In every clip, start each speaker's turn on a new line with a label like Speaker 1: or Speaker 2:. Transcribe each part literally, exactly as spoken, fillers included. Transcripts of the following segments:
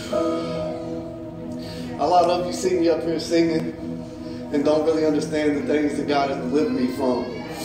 Speaker 1: A lot of you see me up here singing and don't really understand the things that God has delivered me from.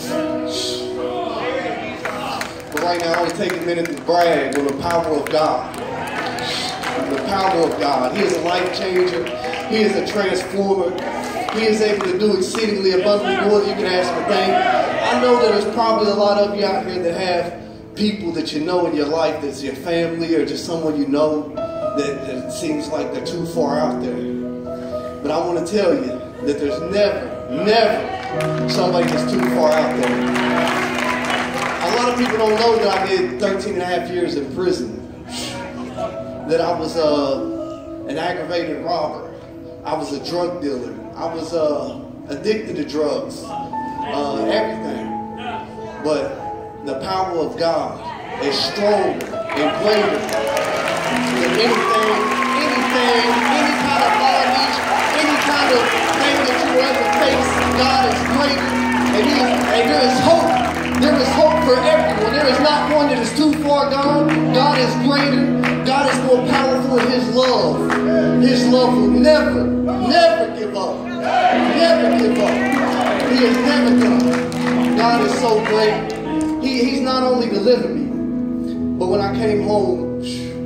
Speaker 1: But right now I want to take a minute to brag on the power of God. The power of God. He is a life changer. He is a transformer. He is able to do exceedingly abundantly more than you can ask or think. I know that there's probably a lot of you out here that have people that you know in your life that's your family or just someone you know that, that it seems like they're too far out there. But I want to tell you that there's never, never somebody that's too far out there. A lot of people don't know that I did thirteen and a half years in prison. That I was uh, an aggravated robber. I was a drug dealer. I was uh, addicted to drugs. Uh, everything. But the power of God is stronger and greater than anything, anything, any kind of bondage, any kind of thing that you will ever face. God is greater, and, he is, and there is hope. There is hope for everyone. There is not one that is too far gone. God is greater. God is more powerful in His love. His love will never, never give up. Never give up. He is never done. God is so great. He, he's not only delivered me, but when I came home,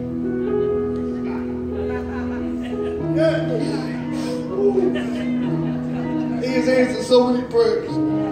Speaker 1: He has answered so many prayers.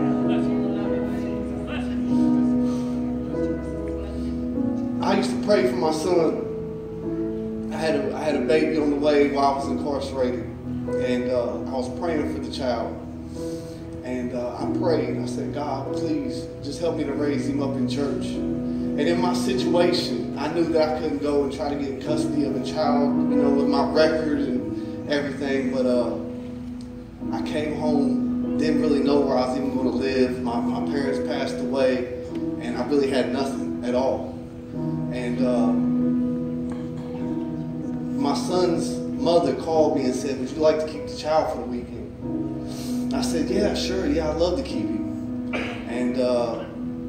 Speaker 1: I used to pray for my son. I had a, I had a baby on the way while I was incarcerated, and uh, I was praying for the child. And uh, I prayed. I said, God, please just help me to raise him up in church. And in my situation, I knew that I couldn't go and try to get custody of a child, you know, with my record and everything. But uh, I came home, didn't really know where I was even going to live. My, my parents passed away, and I really had nothing at all. And uh, my son's mother called me and said, would you like to keep the child for the weekend? I said, yeah, sure, yeah, I'd love to keep him. And uh,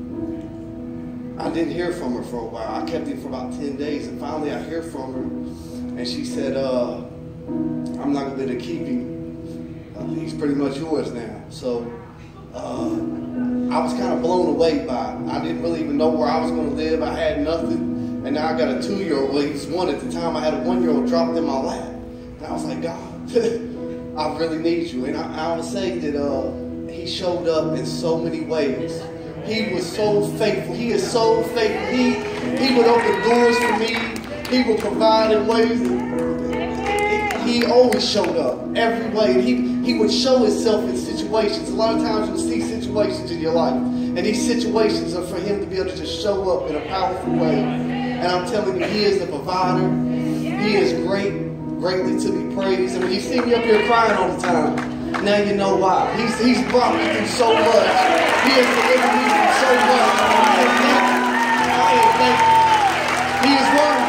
Speaker 1: I didn't hear from her for a while. I kept him for about ten days, and finally I hear from her, and she said, uh, I'm not going to be able to keep him. Uh, he's pretty much yours now. So uh, I was kind of blown away by it. I didn't really even know where I was going to live. I had nothing. And now I got a two-year-old. Well, he was one at the time. I had a one-year-old dropped in my lap. And I was like, God, I really need you. And I, I would say that uh, He showed up in so many ways. He was so faithful. He is so faithful. He, he would open doors for me. He would provide in ways that He always showed up every way. He, he would show Himself in situations. A lot of times you'll see situations in your life. And these situations are for Him to be able to just show up in a powerful way. And I'm telling you, He is the provider. He is great. Greatly to be praised. And when you see me up here crying all the time, now you know why. He's, he's brought me through so much. He has delivered me from so much. I am thankful. I am thankful. He is worthy.